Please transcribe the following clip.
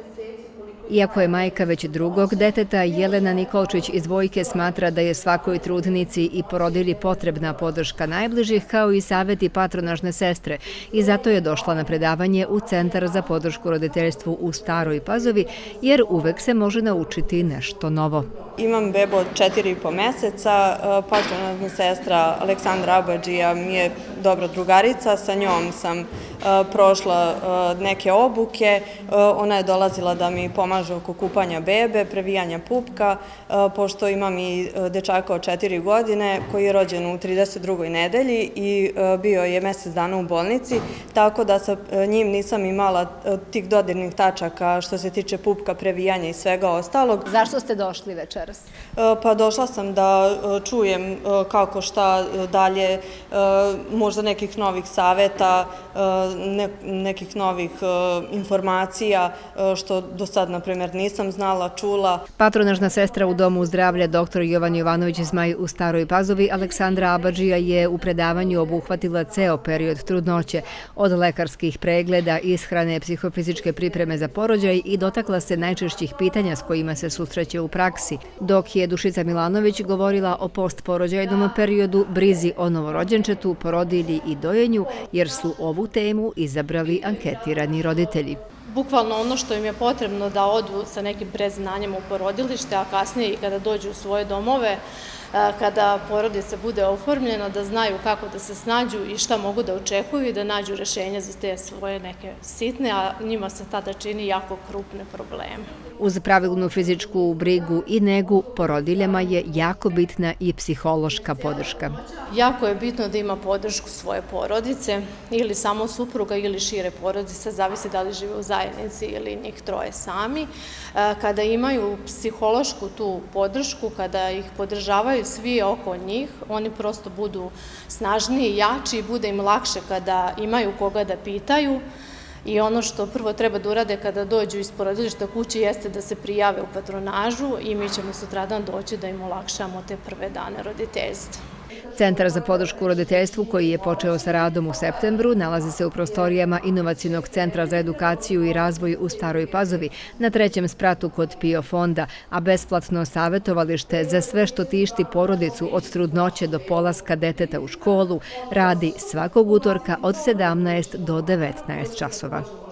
Iako je majka već drugog deteta, Jelena Nikolčić iz Vojke smatra da je svakoj trudnici i porodilji potrebna podrška najbližih kao i saveti patronažne sestre i zato je došla na predavanje u Centar za podršku roditeljstvu u Staroj Pazovi jer uvek se može naučiti nešto novo. Imam bebu od 4,5 meseca, patronažna sestra Aleksandra Abadžija mi je dobra drugarica, sa njom sam prošla neke obuke, ona je dolazila da mi pomaže oko kupanja bebe, previjanja pupka, pošto imam i dečaka od 4 godine koji je rođen u 32. nedelji i bio je mesec dana u bolnici, tako da sa njim nisam imala tih dodirnih tačaka što se tiče pupka, previjanja i svega ostalog. Zašto ste došli večeras? Pa došla sam da čujem kako šta dalje, možda nekih novih saveta, nekih novih informacija što do sad, na primjer, nisam znala, čula. Patronažna sestra u Domu zdravlja dr. Jovan Jovanović Zmaj u Staroj Pazovi Aleksandra Abadžija je u predavanju obuhvatila ceo period trudnoće, od lekarskih pregleda, ishrane, psihofizičke pripreme za porođaj i dotakla se najčešćih pitanja s kojima se susreće u praksi, dok je Dušica Milanović govorila o postporođajnom periodu, brizi o novorođenčetu, porodilji i dojenju, jer su ovu temu izabrali anketirani roditelji. Bukvalno ono što im je potrebno da odu sa nekim predznanjem u porodilište, a kasnije i kada dođu u svoje domove, kada porodica bude oformljena, da znaju kako da se snađu i šta mogu da očekuju i da nađu rešenje za te svoje neke sitne, a njima se tada čini jako krupne probleme. Uz pravilnu fizičku brigu i negu, porodiljama je jako bitna i psihološka podrška. Jako je bitno da ima podršku svoje porodice ili samo supruga ili šire porodice, zavisi da li žive u zajednici ili njih troje sami. Kada imaju psihološku tu podršku, kada ih podržavaju svi oko njih, oni prosto budu snažniji, jači i bude im lakše kada imaju koga da pitaju. I ono što prvo treba da urade kada dođu iz porodilišta kući jeste da se prijave u patronažu i mi ćemo sutradan doći da im olakšamo te prve dane roditeljstva. Centar za podršku roditeljstvu, koji je počeo sa radom u septembru, nalazi se u prostorijama Inovacionog centra za edukaciju i razvoj u Staroj Pazovi na 3. spratu kod PIO fonda, a besplatno savetovalište za sve što tišti porodicu od trudnoće do polaska deteta u školu radi svakog utorka od 17 do 19 časova.